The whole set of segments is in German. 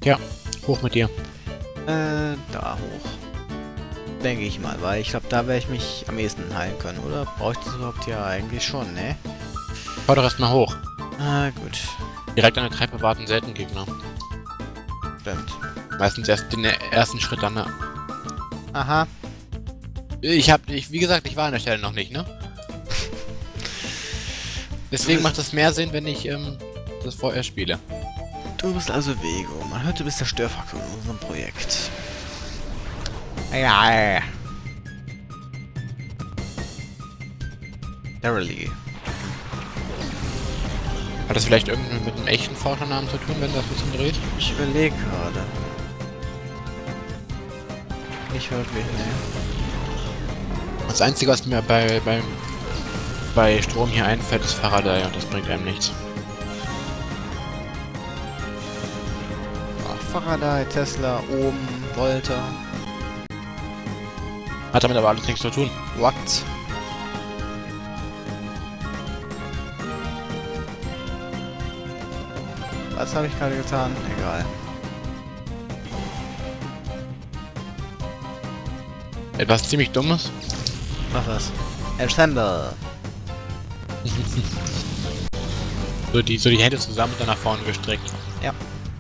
Ja, hoch mit dir. Da hoch. Denke ich mal, weil ich glaube, da werde ich mich am ehesten heilen können, oder? Brauche ich das überhaupt? Ja, eigentlich schon, ne? Hau doch erstmal hoch. Ah, gut. Direkt an der Treppe warten selten Gegner. Stimmt. Meistens erst den ersten Schritt dann. Ne? Aha. Wie gesagt, ich war an der Stelle noch nicht, ne? Deswegen macht es mehr Sinn, wenn ich das vorher spiele. Du bist also Vego. Man hört, du bist der Störfaktor in unserem Projekt. Ja. Verily. Hat das vielleicht irgendwie mit einem echten Forschernamen zu tun, wenn das ein bisschen dreht? Ich überlege gerade. Nicht wirklich, ne. Das Einzige, was mir bei Strom hier einfällt, ist Faraday und das bringt einem nichts. Ach, Faraday, Tesla, Ohm, Volta. Hat damit aber alles nichts zu tun. What? Was habe ich gerade getan? Egal. Etwas ziemlich Dummes. Mach was. Assemble. So die Hände zusammen und dann nach vorne gestreckt. Ja.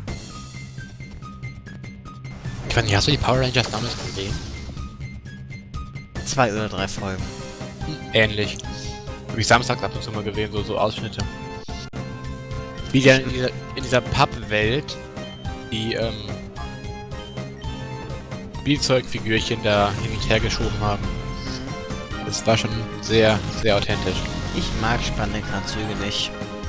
Ich weiß nicht, hast du die Power Rangers damals gesehen? 2 oder 3 Folgen. Ähnlich. Hab ich samstags ab und zu mal gesehen, so Ausschnitte. Wie die in dieser Pappwelt die Spielzeugfigürchen da hin und her geschoben haben. Das war schon sehr, sehr authentisch. Ich mag Spandex-Anzüge nicht.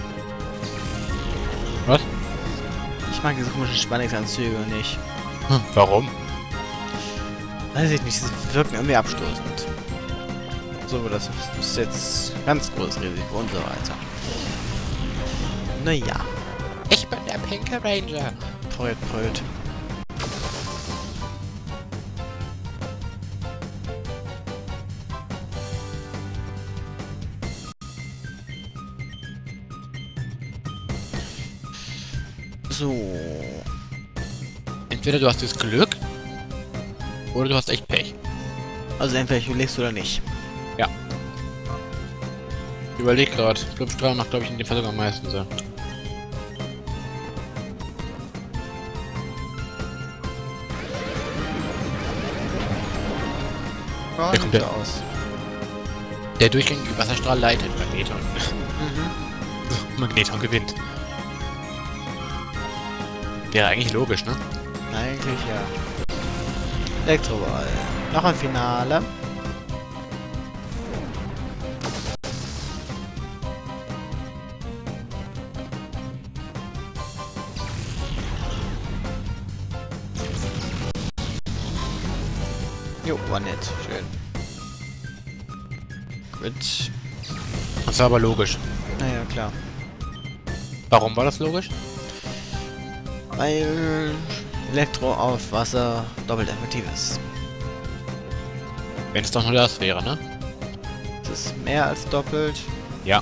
Was? Ich mag diese komischen Spandex-Anzüge nicht. Warum? Weiß ich nicht, sie wirken irgendwie abstoßend. So, das ist jetzt ganz großes Risiko und so weiter. Naja. Ich bin der Pinke Ranger. Freut, freut. So. Entweder du hast das Glück oder du hast echt Pech. Also entweder ich überlegst oder nicht. Ja. Ich überleg gerade. Blubstrahl macht, glaube ich, in dem Fall sogar am meisten Sinn. Ja, Der kommt sieht so aus. Der durchgängige Wasserstrahl leitet Magneton. Magneton gewinnt. Wäre eigentlich logisch, ne? Eigentlich ja. Elektroball. Noch ein Finale. Jo, war nett. Schön. Gut. Das war aber logisch. Naja, klar. Warum war das logisch? Weil Elektro auf Wasser doppelt effektiv ist. Wenn es doch nur das wäre, ne? Es ist mehr als doppelt. Ja.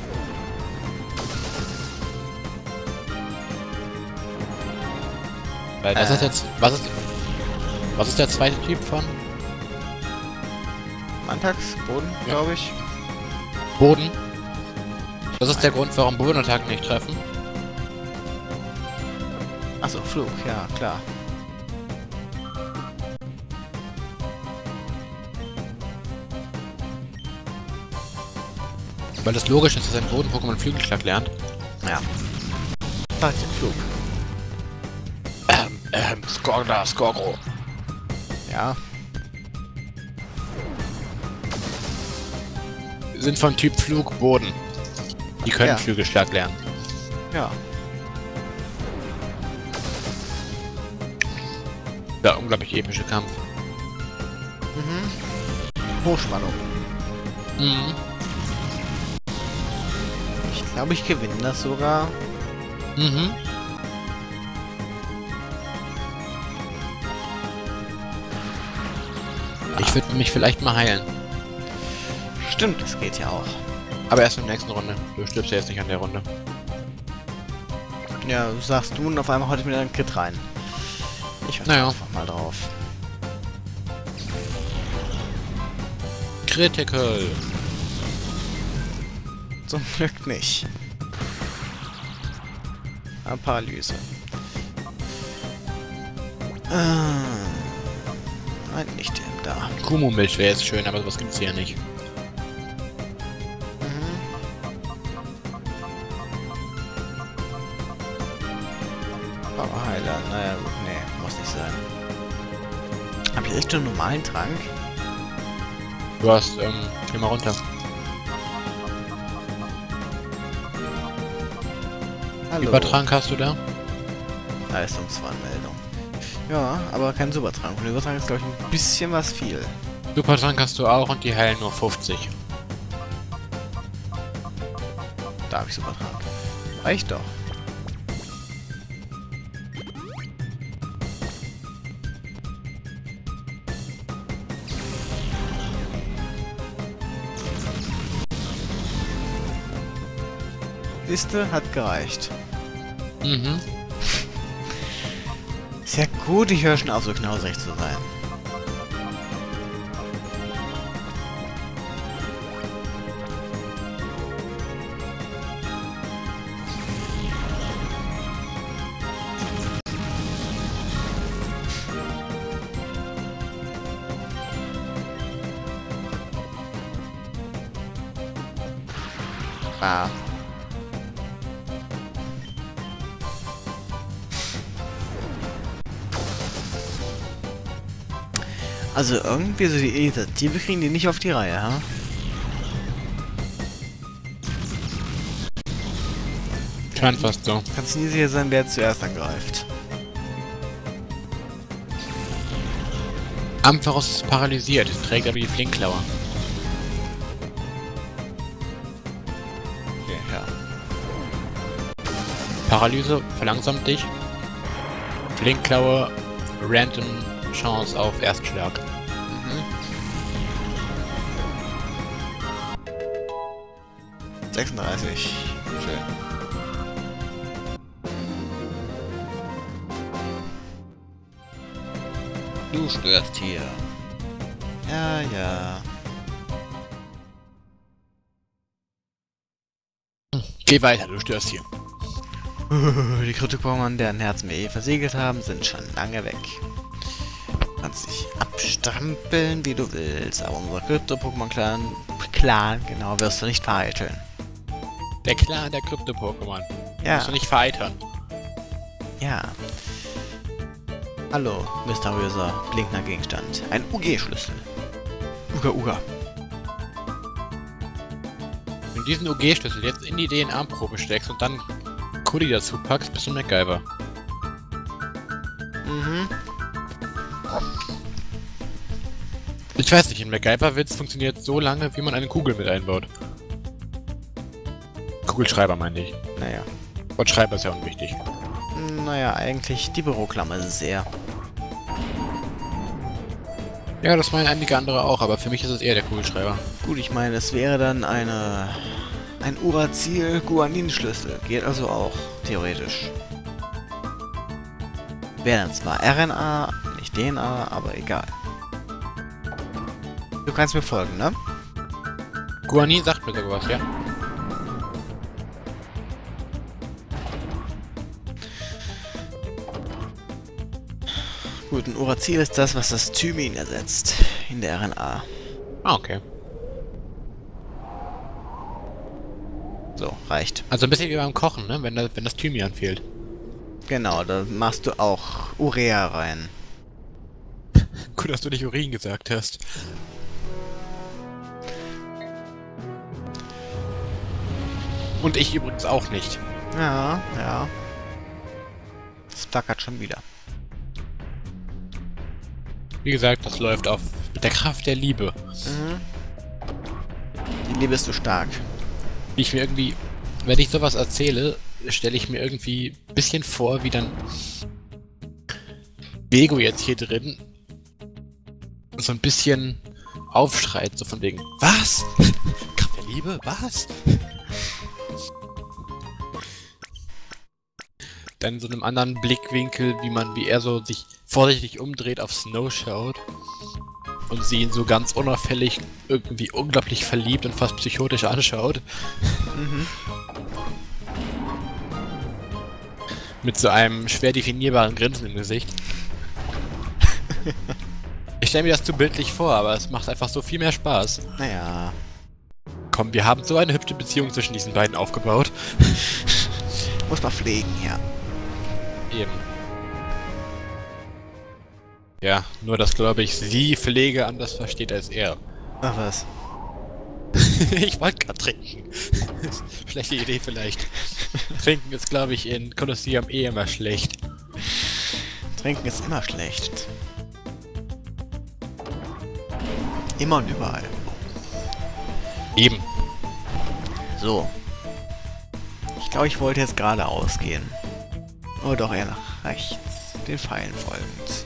Weil das ist jetzt. Was ist der zweite Typ von? Mantax, Boden, Ja. glaube ich. Boden. Das ist der Grund, warum Bodenattacken nicht treffen. Achso, Flug, ja, klar. Weil es logisch ist, dass ein Boden-Pokémon Flügelschlag lernt. Ja. Sagt den Flug. Skorgro. Ja. Sind von Typ Flug Boden. Die können Ja. Flügelschlag lernen. Ja. Ja, unglaublich epische Kampf. Mhm. Hochspannung. Mhm. Ich glaube, ich gewinne das sogar. Mhm. Ich würde mich vielleicht mal heilen. Stimmt, das geht ja auch. Aber erst in der nächsten Runde. Du stirbst ja jetzt nicht an der Runde. Ja, sagst du und auf einmal haut ich mir einen Crit rein. Ich vertraue einfach mal drauf. Critical. Zum Glück nicht. Eine Paralyse. Nein, nicht den da. Kumu-Milch wäre jetzt schön, aber sowas gibt's hier nicht. Powerheiler, naja gut, nee, muss nicht sein. Hab ich echt einen normalen Trank? Du hast, geh mal runter. Hallo. Übertrank hast du da? Leistungswarnmeldung. Ja, aber kein Supertrank. Und Übertrank ist, glaube ich, ein bisschen was viel. Supertrank hast du auch und die heilen nur 50. Da habe ich Supertrank. Reicht doch. Liste hat gereicht. Mhm. Sehr gut, ich höre schon auf, so knausrig zu sein. Ah. Also irgendwie so die Initiative kriegen die nicht auf die Reihe, ha? Scheint fast so. Kannst nie sicher sein, wer zuerst angreift. Ampharos ist paralysiert, trägt aber die Flinkklaue. Okay, ja. Paralyse verlangsamt dich. Flinkklaue, random Chance auf Erstschlag. Mhm. 36. Schön. Du störst hier. Ja, ja. Geh weiter, du störst hier. Die Krypto-Pokémon, deren Herzen wir versiegelt haben, sind schon lange weg. Du kannst dich abstrampeln, wie du willst, aber unser Krypto-Pokémon-Clan, genau, wirst du nicht vereiteln. Der Clan der Krypto-Pokémon. Ja. Musst du nicht vereitern. Ja. Hallo, mysteriöser, blinkender Gegenstand. Ein UG-Schlüssel. Uga. Wenn du diesen UG-Schlüssel jetzt in die DNA-Probe steckst und dann Kuli dazu packst, bist du MacGyver. Mhm. Ich weiß nicht, ein MacGyver-Witz funktioniert so lange, wie man eine Kugel mit einbaut. Kugelschreiber meine ich. Naja. Und Schreiber ist ja unwichtig. Naja, eigentlich die Büroklammer ist es eher. Ja, das meinen einige andere auch, aber für mich ist es eher der Kugelschreiber. Gut, ich meine, es wäre dann ein Uracil-Guanin-Schlüssel. Geht also auch, theoretisch. Wäre dann zwar RNA, nicht DNA, aber egal. Du kannst mir folgen, ne? Guanin sagt mir sogar was, ja? Gut, ein Uracil ist das, was das Thymin ersetzt in der RNA. Ah, okay. So, reicht. Also ein bisschen wie beim Kochen, ne? Wenn das Thymian fehlt. Genau, da machst du auch Urea rein. Gut, dass du nicht Urin gesagt hast. Und ich übrigens auch nicht. Ja, ja. Das flackert schon wieder. Wie gesagt, das läuft auf mit der Kraft der Liebe. Mhm. Die Liebe ist so stark. Wie ich mir irgendwie, wenn ich sowas erzähle, stelle ich mir irgendwie ein bisschen vor, wie dann Bego jetzt hier drin so ein bisschen aufschreit, so von wegen, was? Kraft der Liebe? Was? Dann so einem anderen Blickwinkel, wie er so sich vorsichtig umdreht, auf Snow schaut und sie ihn so ganz unauffällig irgendwie unglaublich verliebt und fast psychotisch anschaut. Mhm. Mit so einem schwer definierbaren Grinsen im Gesicht. Ich stelle mir das zu bildlich vor, aber es macht einfach so viel mehr Spaß. Naja. Komm, wir haben so eine hübsche Beziehung zwischen diesen beiden aufgebaut. Muss man pflegen, ja. Eben. Ja, nur dass, glaube ich, sie Pflege anders versteht als er. Ach was. Ich wollte gerade trinken. Schlechte Idee vielleicht. Trinken ist, glaube ich, in Kolosseum eh immer schlecht. Trinken ist immer schlecht. Immer und überall. Eben. So. Ich glaube, ich wollte jetzt geradeaus gehen. Oder doch eher nach rechts. Den Pfeilen folgend.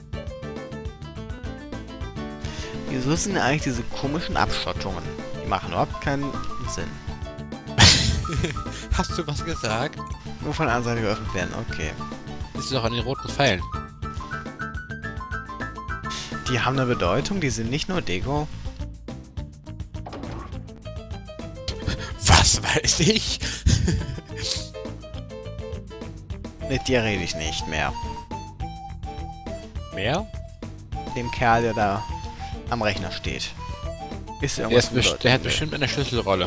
Wieso sind denn eigentlich diese komischen Abschottungen? Die machen überhaupt keinen Sinn. Hast du was gesagt? Nur von der anderen Seite geöffnet werden, okay. Siehst du doch an den roten Pfeilen. Die haben eine Bedeutung, die sind nicht nur Deko. Was weiß ich? Mit dir rede ich nicht mehr. Mehr? Dem Kerl, der da am Rechner steht. Ist Der, irgendwas ist mit der hat Bedeutung? bestimmt eine Schlüsselrolle.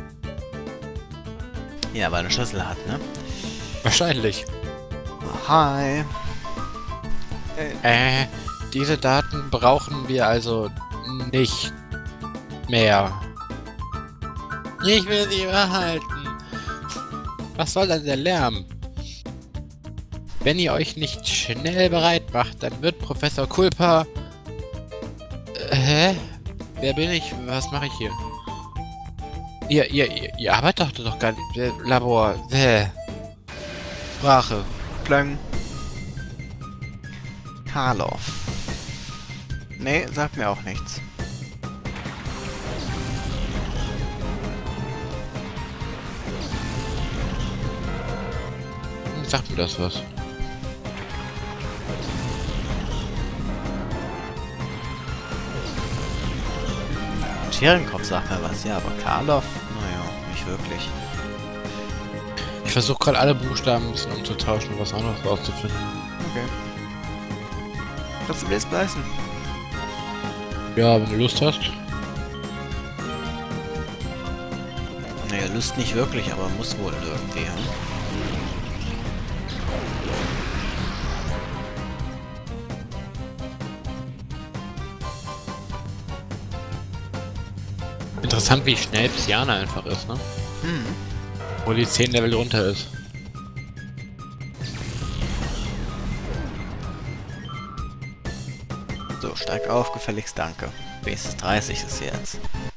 Ja, weil er eine Schlüssel hat, ne? Wahrscheinlich. Hi. Diese Daten brauchen wir also nicht mehr. Ich will sie behalten. Was soll denn der Lärm? Wenn ihr euch nicht schnell bereit macht, dann wird Professor Culpa... hä? Wer bin ich? Was mache ich hier? Ihr arbeitet doch gar nicht. Labor. Sprache. Plöng. Karloff. Nee, sagt mir auch nichts. Sagt mir das was? Scherenkopf sagt mir was, ja, aber Karloff? Naja, nicht wirklich. Ich versuche gerade alle Buchstaben ein bisschen umzutauschen, um was anderes rauszufinden. Okay. Kannst du mir das beißen? Ja, wenn du Lust hast. Naja, Lust nicht wirklich, aber muss wohl irgendwie, ja. Interessant, wie schnell Psyana einfach ist, ne? Hm. Wo die 10 Level drunter ist. So, steig auf, gefälligst danke. Wenigstens 30 ist jetzt.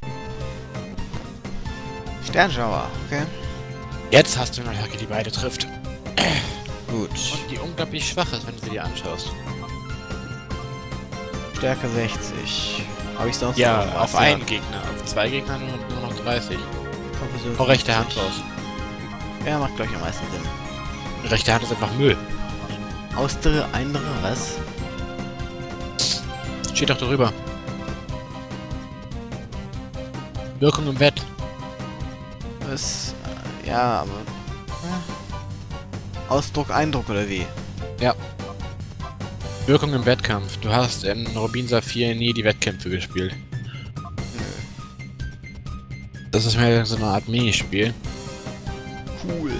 Sternschauer, okay. Jetzt hast du eine Attacke, die beide trifft. Gut. Und die unglaublich schwach ist, wenn du sie dir anschaust. Stärke 60. Habe ich sonst Ja, noch auf was? einen Gegner. Auf 2 Gegner nur noch 30. Komposition Oh, rechte 50. Hand raus. Ja, macht gleich am meisten Sinn. Rechte Hand ist einfach Müll. Austere, andere, was? Steht doch darüber. Wirkung im Bett. Was? Ja, aber... Ausdruck, Eindruck oder wie? Ja. Wirkung im Wettkampf. Du hast in Rubin Saphir nie die Wettkämpfe gespielt. Nö. Das ist mehr so eine Art Minispiel. Cool.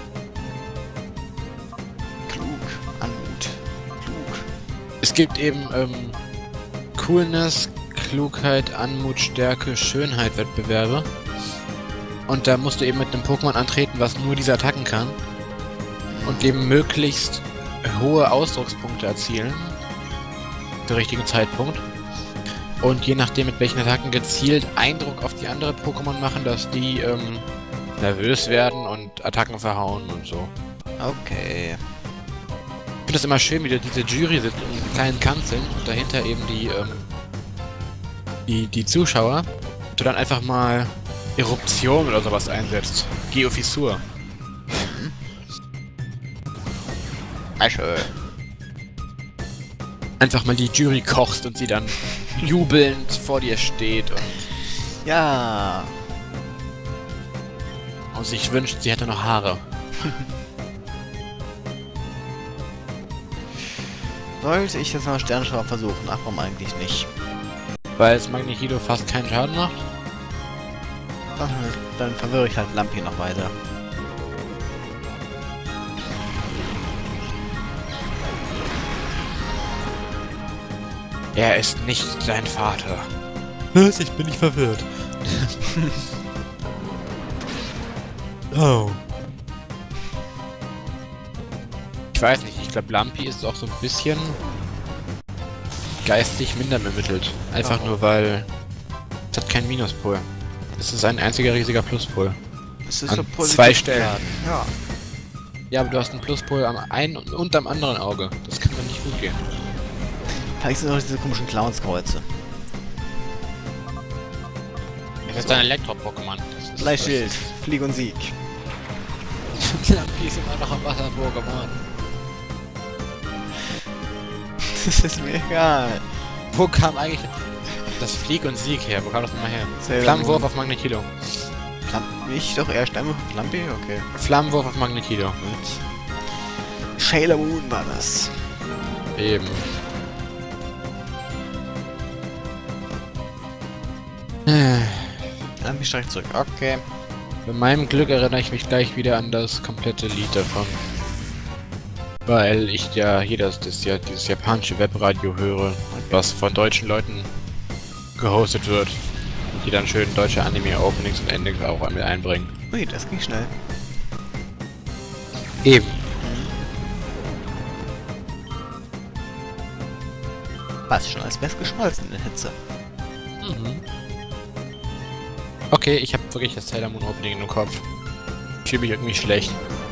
Klug. Anmut. Klug. Es gibt eben Coolness, Klugheit, Anmut, Stärke, Schönheit Wettbewerbe. Und da musst du eben mit einem Pokémon antreten, was nur diese Attacken kann. Und eben möglichst hohe Ausdruckspunkte erzielen. Zum richtigen Zeitpunkt. Und je nachdem, mit welchen Attacken gezielt Eindruck auf die andere Pokémon machen, dass die nervös werden und Attacken verhauen und so. Okay. Ich finde das immer schön, wie da diese Jury sitzt in kleinen Kanzeln und dahinter eben die Zuschauer. Und du dann einfach mal Eruption oder sowas einsetzt. Geofissur. Asche. einfach mal die Jury kochst und sie dann jubelnd vor dir steht Ja. und sich wünscht, sie hätte noch Haare. Sollte ich jetzt mal Sternschauer versuchen? Ach, warum eigentlich nicht? Weil es Magneto fast keinen Schaden macht? Ach, dann verwirre ich halt Lampi noch weiter. Er ist nicht dein Vater. Was? Ich bin nicht verwirrt. Oh. Ich weiß nicht, ich glaube Lampi ist auch so ein bisschen geistig minder bemittelt. Einfach Warum? nur weil es hat keinen Minuspol. Es ist ein einziger riesiger Pluspol. Es ist An so positiv zwei Stellen. geladen. Ja. Ja, aber du hast einen Pluspol am einen und am anderen Auge. Das kann doch nicht gut gehen. Vielleicht sind auch diese komischen Clownskreuze. Das ist ein Elektro-Pokémon. Bleischild, Flieg und Sieg. Lampi ist immer noch am Wasser-Pokémon. Das ist mir egal. Wo kam eigentlich das Flieg und Sieg her? Wo kam das nochmal her? Sailor Flammenwurf Moon. auf Magnetilo. Ich doch eher Stemme von Lampi? Okay. Flammenwurf auf Magnetilo. Gut. Sailor Moon war das. Eben. Lampi streicht zurück. Okay. Bei meinem Glück erinnere ich mich gleich wieder an das komplette Lied davon. Weil ich ja hier dieses japanische Webradio höre, was von deutschen Leuten gehostet wird. Die dann schön deutsche Anime-Openings und Endings auch mit einbringen. Ui, das ging schnell. Eben. Was schon als best geschmolzen in der Hitze. Mhm. Okay, ich habe wirklich das Sailor Moon Opening im Kopf. Ich fühle mich irgendwie schlecht.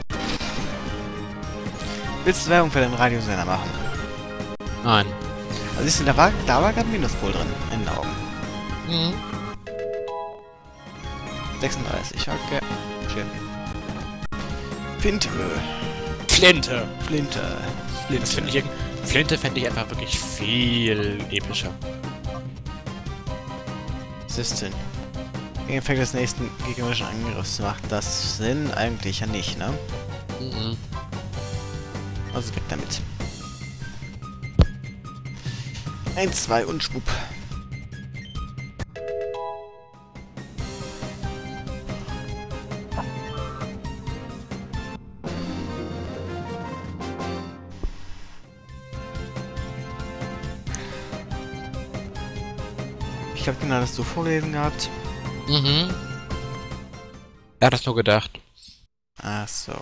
Willst du Werbung für den Radiosender machen? Nein. Also siehst du, da war gerade ein Minuspol drin, in den Augen. Mhm. 36, okay. Shit. Flinte. Flinte. Flinte. Das finde ich Flinte fände ich einfach wirklich viel epischer. Was ist denn? Gegen Effekt des nächsten gegnerischen Angriffs macht das Sinn eigentlich ja nicht, ne? Mhm. Also weg damit. 1, 2 und schwupp. Ich glaube, genau, das du vorlesen gehabt. Mhm. Er hat das nur gedacht. Ach so.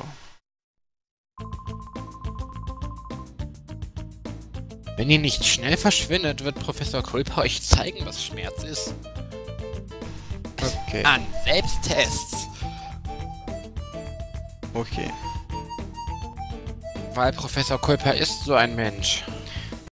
Wenn ihr nicht schnell verschwindet, wird Professor Kulpa euch zeigen, was Schmerz ist. Okay. An Selbsttests. Okay. Weil Professor Kulpa ist so ein Mensch.